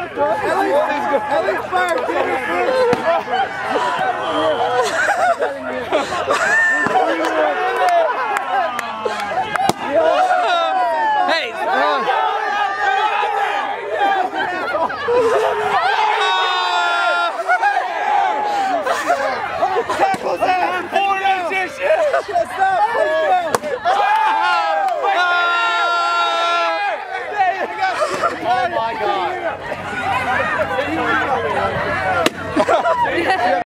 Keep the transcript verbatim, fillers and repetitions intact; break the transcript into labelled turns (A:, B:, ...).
A: Ellie's fire, get it first.
B: Hey!
A: Tackles that! Four inches! Stop! Oh my God!